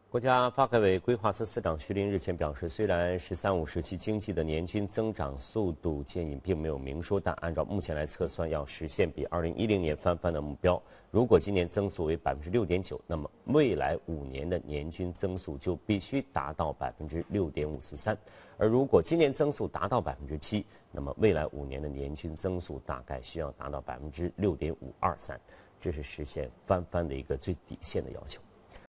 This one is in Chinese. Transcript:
国家发改委规划司司长徐林日前表示，虽然“十三五”时期经济的年均增长速度建议并没有明说，但按照目前来测算，要实现比2010年翻番的目标。如果今年增速为6.9%，那么未来5年的年均增速就必须达到6.543%。而如果今年增速达到7%，那么未来5年的年均增速大概需要达到6.523%，这是实现翻番的一个最底线的要求。